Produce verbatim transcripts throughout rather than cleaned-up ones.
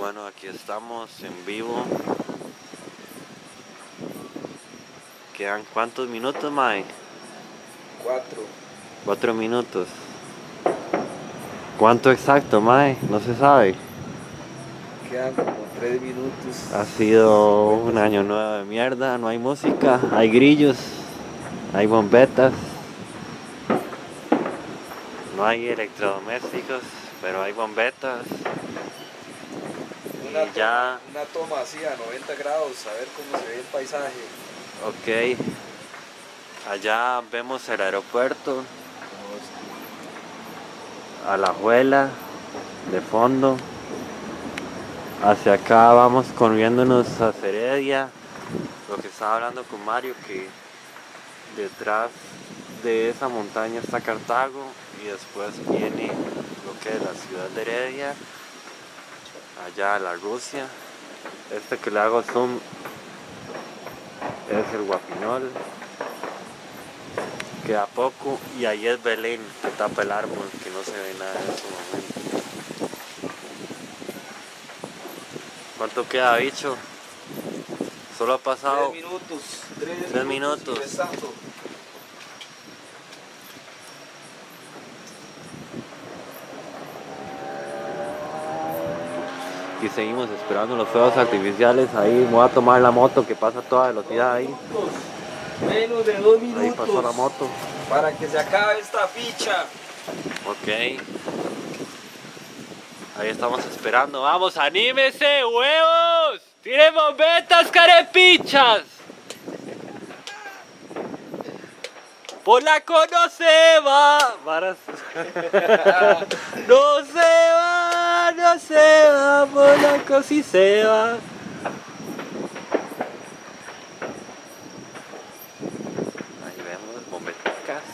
Bueno, aquí estamos en vivo. ¿Quedan cuántos minutos, mae? Cuatro. Cuatro minutos. ¿Cuánto exacto, mae? No se sabe. Quedan como tres minutos. Ha sido un año nuevo de mierda, no hay música, hay grillos, hay bombetas, no hay electrodomésticos, pero hay bombetas. Una, Y ya, toma, una toma así a noventa grados, a ver cómo se ve el paisaje. ok, allá vemos el aeropuerto, Alajuela, de fondo. Hacia acá vamos corriéndonos a Heredia, lo que estaba hablando con Mario, que detrás de esa montaña está Cartago y después viene lo que es la ciudad de Heredia, allá la Rusia. Este que le hago zoom es el Guapinol, queda poco, y ahí es Belén, que tapa el árbol, que no se ve nada en este momento. ¿Cuánto queda, bicho? Solo ha pasado Tres minutos. Tres, tres minutos. y restando. Y seguimos esperando los fuegos artificiales. Ahí voy a tomar la moto que pasa a toda velocidad ahí. Menos de dos minutos. Ahí pasó la moto. Para que se acabe esta ficha. Ok. Ahí estamos esperando. ¡Vamos, anímese, huevos! ¡Tiren bombetas, carepichas! Polaco no se va. Varas. No se va, no se va, Polaco sí se va. Ahí vemos bombeticas.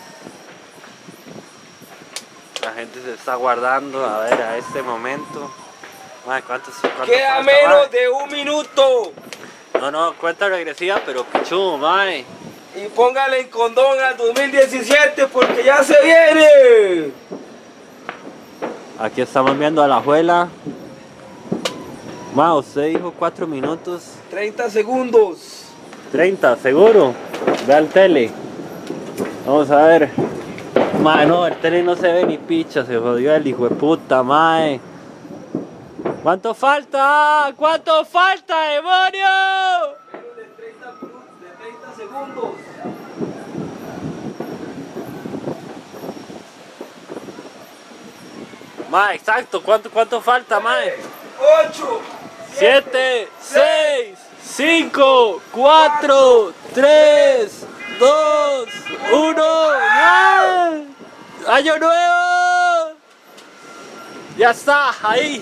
La gente se está guardando a ver a este momento. Madre, ¿cuántos, cuántos Queda falta, menos madre? de un minuto. No, no, cuenta regresiva, pero pichudo, mae. Y póngale en condón al dos mil diecisiete porque ya se viene. Aquí estamos viendo a la abuela. Ma, usted dijo cuatro minutos. treinta segundos. treinta, seguro. Ve al tele. Vamos a ver. Ma, no, el tele no se ve ni picha, se jodió el hijo de puta, mae. ¿Cuánto falta? ¿Cuánto falta, demonio? Menos de treinta minutos, de treinta segundos. Ma, exacto, ¿cuánto, cuánto falta, mae? ocho. siete, seis, cinco, cuatro, tres, dos, uno, ¡ya! ¡Año nuevo! Ya está, ahí.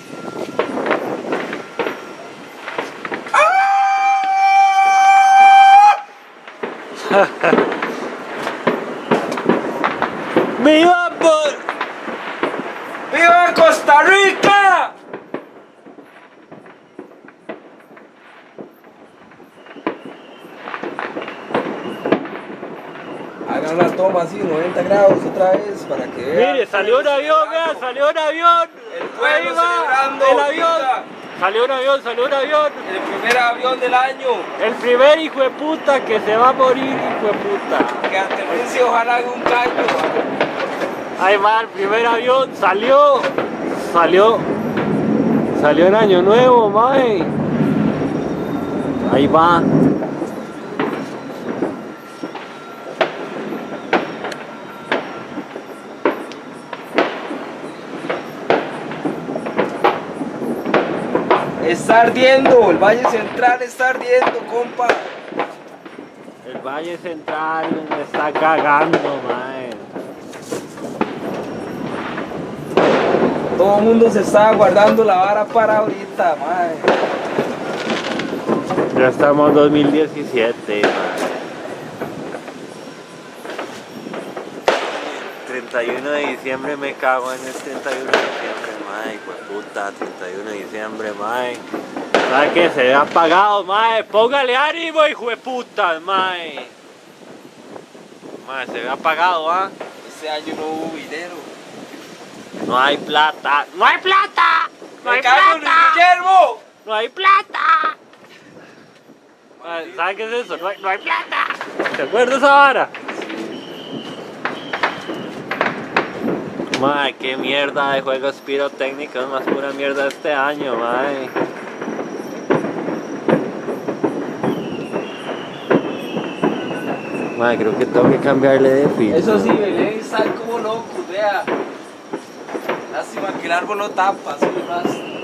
¡Viva por! ¡Viva Costa Rica! Hagan una toma así, noventa grados otra vez para que vean. Mire, salió un avión, vean, salió un avión. El pueblo Ahí va, celebrando el avión. ahorita. Salió un avión, salió un avión. El primer avión del año. El primer hijo de puta que se va a morir, hijo de puta. Que aterrice ojalá haga un caño. Ahí va, el primer avión salió. Salió. Salió en año nuevo, mae. Ahí va. Está ardiendo, el Valle Central está ardiendo, compa. El Valle Central me está cagando, mae. Todo el mundo se está guardando la vara para ahorita, mae. Ya estamos en dos mil diecisiete, mae. treinta y uno de diciembre me cago en el treinta y uno de diciembre, mae, hijo de puta, treinta y uno de diciembre, mae. ¿Sabe qué? Se ve apagado, mae. Póngale ánimo, hijo de puta, mae. Mae, se ve apagado, ¿ah? Este año no hubo dinero. No hay plata. ¡No hay plata! ¡No hay ¡Me cago en Luis plata! Guillermo! ¡No hay plata! Mae, ¿saben qué es eso? No hay, no hay plata. ¿Te acuerdas esa vara? Mae, qué mierda de juegos pirotécnicos, más pura mierda este año, mae. Mae, creo que tengo que cambiarle de filtro. Eso sí, Belén está como loco, vea. Lástima que el árbol no tapa, así más.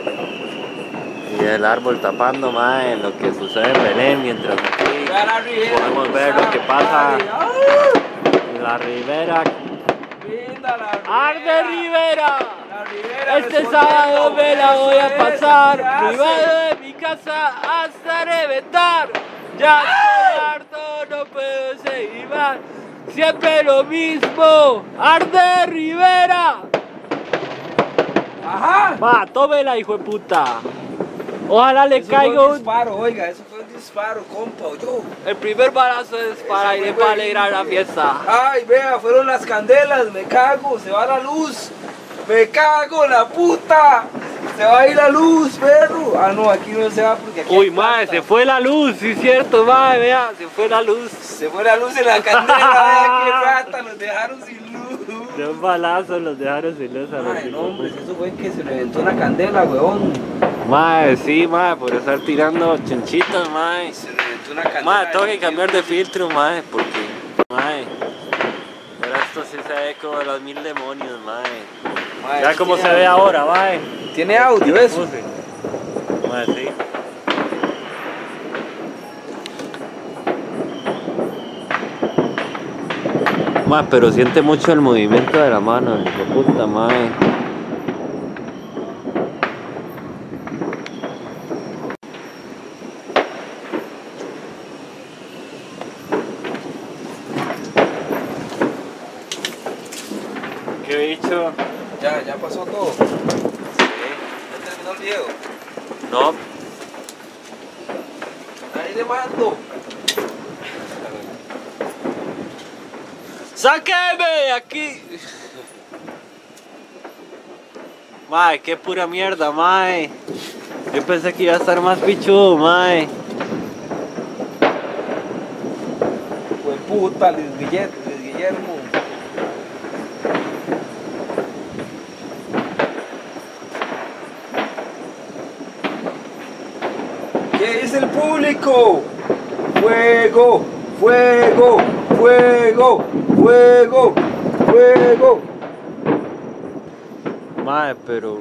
Y el árbol tapando, mae, lo que sucede en Belén, mientras aquí Vea la ribera. podemos ver lo que pasa en la ribera. Linda la ribera. ¡Arde Rivera! La ribera Este respondiendo, sábado me la voy a eso es, pasar ¿qué hace? privado de mi casa hasta reventar. Ya estoy harto, no puedo seguir más. Siempre lo mismo. ¡Arde Rivera! Ajá. Va, tómela, hijo de puta. Ojalá le Eso fue caiga un un... disparo, oiga, eso fue un disparo, compa, yo. El primer balazo es para ir para alegrar la fiesta. Ay, vea, fueron las candelas, me cago, se va la luz. Me cago en la puta. Se va a ir la luz, perro. Ah, no, aquí no se va porque aquí Uy, hay mae, planta. se fue la luz, sí es cierto, mae, vea, se fue la luz. Se fue la luz en la candela, vea qué rata, nos dejaron sin luz. De un balazo los dejaron sin luz a los Ay, no, hijos. hombre, eso fue que se reventó una candela, weón. Mae, sí, mae, por estar tirando chinchitos, mae. Se reventó una candela. Mae, tengo que cambiar de filtro, mae, porque, mae, pero esto sí se ve como los mil demonios, mae. Mae, Ya eso como tiene se ve audio. ahora, mae. Tiene audio eso. Puse. Mae, sí. Mae, pero siente mucho el movimiento de la mano, el hijo de puta, mae. ¿Qué bicho? Ya, ya pasó todo. Ya terminó el video. No, Ahí le mando. ¡sáqueme aquí! Mae, qué pura mierda, mae. Yo pensé que iba a estar más pichudo, mae. Pues puta, Luis Guillermo. Luis Guillermo. ¿Qué dice el público? Fuego, fuego, fuego, fuego, fuego. Mae, pero...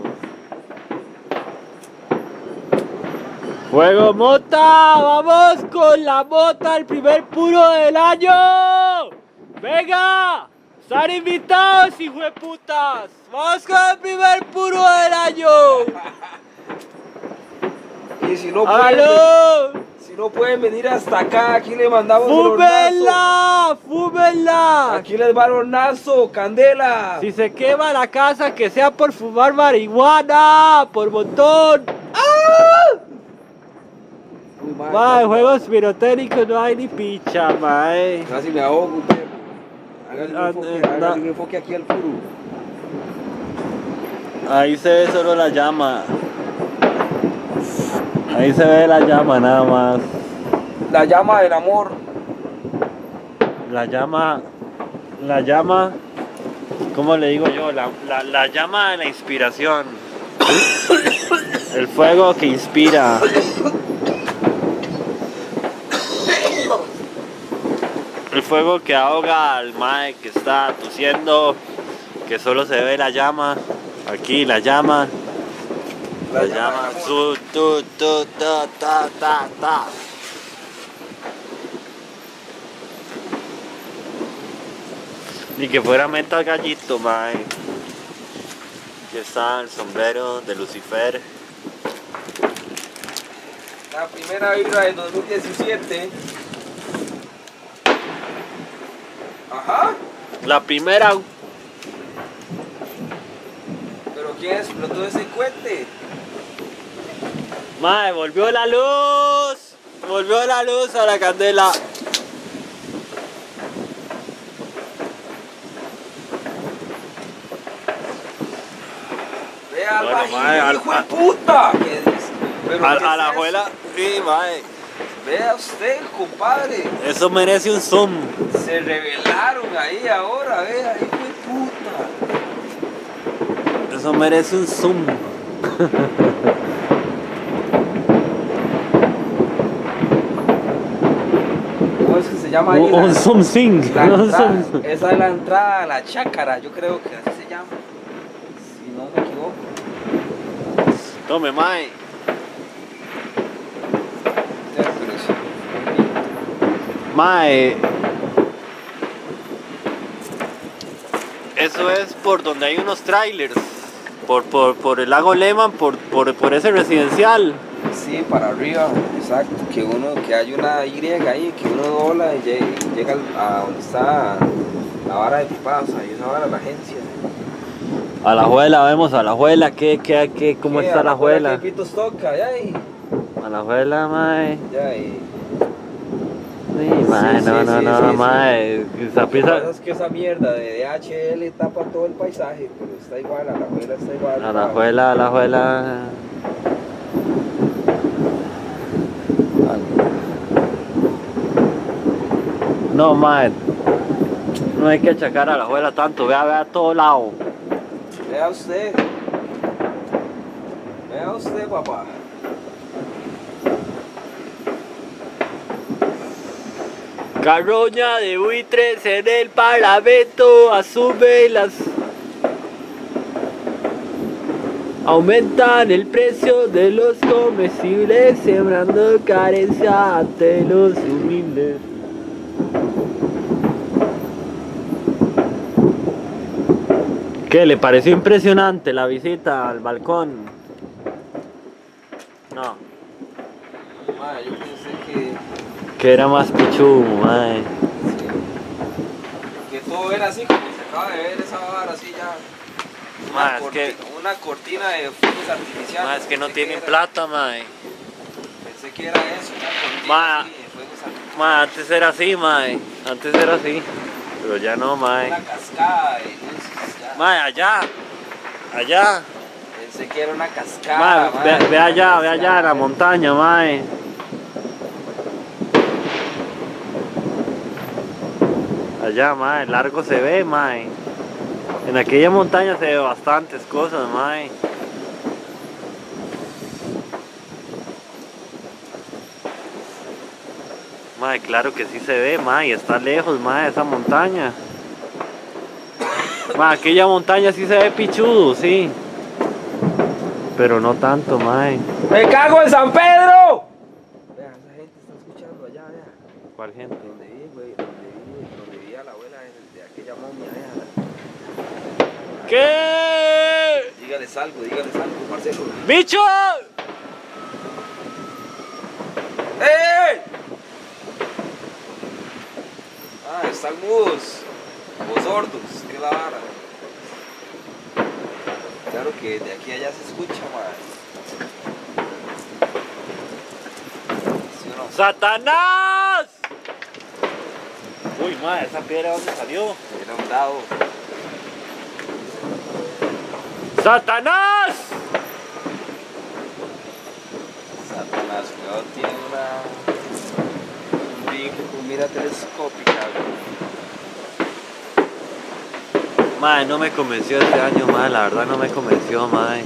¡Fuego mota! ¡Vamos con la mota, el primer puro del año! ¡Venga! ¡Están invitados, hijo de putas! ¡Vamos con el primer puro del año! Y si no pueden, ¡Hágalo! si no pueden venir hasta acá, aquí le mandamos el hornazo. ¡Fúmenla! ¡Fúmenla! Aquí les va el hornazo, candela. Si se quema la casa, que sea por fumar marihuana, por montón. ¡Ah! Uy, mae, Mae, juegos pirotécnicos no hay ni picha, mae. casi me ahogo, perro. Hágale un Ah, enfoque, eh, hágale no. un enfoque aquí al puro. Ahí se ve solo la llama. Ahí se ve la llama nada más. La llama del amor. La llama, la llama, ¿cómo le digo yo? La, la, la llama de la inspiración. El fuego que inspira. El fuego que ahoga al mae que está tosiendo, que solo se ve la llama. Aquí la llama. La llama. Su, tu, tu, ta, ta, ta, ta. Ni que fuera Metal Gallito, mae. Aquí está el sombrero de Lucifer. La primera vibra del dos mil diecisiete. Ajá. La primera. Pero ¿quién explotó ese cohete? Mae, volvió la luz. Volvió la luz a la candela. Vea, Bueno, Bueno, Ay, mae, al- hijo de puta. ¿Qué es? ¿Pero A, qué a es la eso? abuela, sí, mae. Vea usted, compadre. Eso merece un zoom. Se revelaron ahí ahora, vea, hijo de puta. Eso merece un zoom. ¿Cómo es que se llama ahí? Un, la- un zoom sing. la Un entrada? zoom- Esa es la entrada a la chácara, yo creo que así se llama. Si no me equivoco. Tome, mae. Ya, pero sí. Mae. Eso es por donde hay unos trailers. Por, por, por el lago Lehman, por, por, por ese residencial. Sí, para arriba, exacto. Que uno, que hay una Y ahí, que uno dobla y llega, y llega al- a donde está la vara de pipadas, ahí esa vara, la agencia. A la abuela, vemos a la abuela. ¿Qué, qué, qué, ¿Cómo ¿Qué? está A la abuela? ¿Qué pitos toca? Ya ahí. A la abuela, mae. Ya ahí. Sí, mae, sí, no, sí, no, sí, no, sí, sí. mae. Esa Lo que pieza. pasa es que esa mierda de D H L tapa todo el paisaje, pero está igual, a la abuela está igual. A la abuela, a la abuela. No, mae. No hay que achacar a la abuela tanto. Vea, vea a todo lado. Vea usted. Vea usted, papá. Carroña de buitres en el parlamento. Asume las. Aumentan el precio de los comestibles, sembrando carencia ante los humildes. ¿Qué? ¿Le pareció impresionante la visita al balcón? No, Ma, yo pensé que, que era más pichudo, mae. que todo era así, como se acaba de ver esa vara así ya. Una, Ma, es corti- que- una cortina de fuegos artificiales. Mae, es que no Pensé tienen era- plata, mae. Pensé que era eso, una cortina Ma. así de fuegos artificiales. Mae, antes era así, mae. Antes era así. Pero ya no, mae. Una cascada de luces ya. Mae, allá. Allá. Pensé que era una cascada. Mae, ma, ve, ve una allá, ve allá cascada. en la montaña, mae. Allá, mae, largo se ve, mae. En aquella montaña se ve bastantes cosas, mae. Mae, claro que sí se ve, mae, y está lejos, mae, esa montaña. Mae, aquella montaña sí se ve pichudo, sí. Pero no tanto, mae. ¡Me cago en San Pedro! Vea, esa gente está escuchando allá, vea. ¿Cuál gente? Donde vive, güey, donde vive, donde vivía la abuela de, de aquella momia, vea. ¿Qué? Dígales algo, dígales algo, Marcelo. ¡Bicho! ¡Eh! Ah, están mudos o sordos, qué la vara. Claro que de aquí a allá se escucha, man. ¿Sí o no? ¡Satanás! Uy, madre, esa piedra dónde salió. Era un dado. ¡Satanás! Satanás, cuidado, tiene una. Un rifle con mira telescópica, güey. Madre, no me convenció este año, madre, la verdad no me convenció, madre.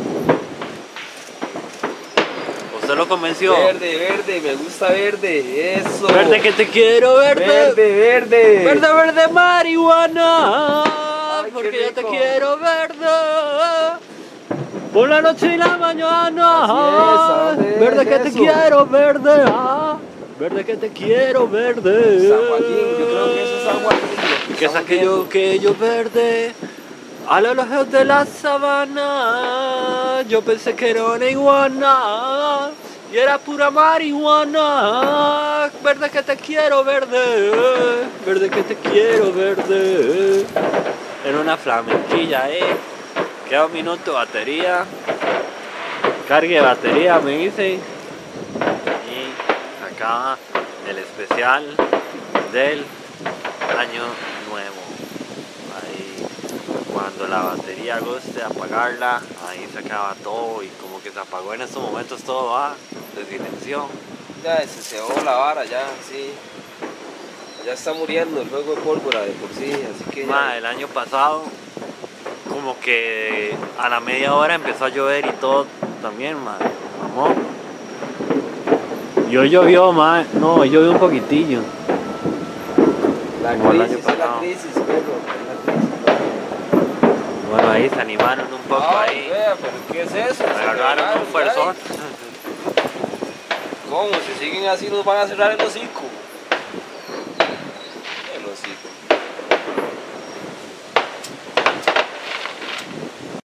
¿Usted lo convenció? Verde, verde, me gusta verde, eso. Verde que te quiero, verde. Verde, verde. Verde, verde, marihuana. Ay, Porque qué yo te rico. quiero verde. Por la noche y la mañana. Así es, ¿dónde Verde es que te eso? quiero, verde. ah. Verde que te quiero, verde. San Joaquín, yo creo que eso es San Joaquín. Que es aquello, aquello verde. A lo lejos de la sabana. Yo pensé que era una iguana. Y era pura marihuana. Verde que te quiero, verde. Verde que te quiero, verde. Era una flamenquilla, eh. Queda un minuto, batería. Cargue batería, me dice. Y acaba el especial del año nuevo. Ahí, cuando la batería di a gusto de apagarla, ahí se acaba todo y como que se apagó en estos momentos todo, va, se silenció. Ya se cebó la vara, ya, sí. Ya está muriendo el fuego de pólvora de por sí, así que... Ma, ya... el año pasado, como que a la media hora empezó a llover y todo también, ma, mamó. Y hoy llovió, ma, no, hoy llovió un poquitillo. La como el crisis, año es la pasado. crisis, perro, es la crisis. Bueno, ahí se animaron un poco Ay, ahí. vea, pero ¿qué es eso? Me Se agarraron un quebraron, fuerzón. ay. ¿Cómo? Si siguen así nos van a cerrar el hocico.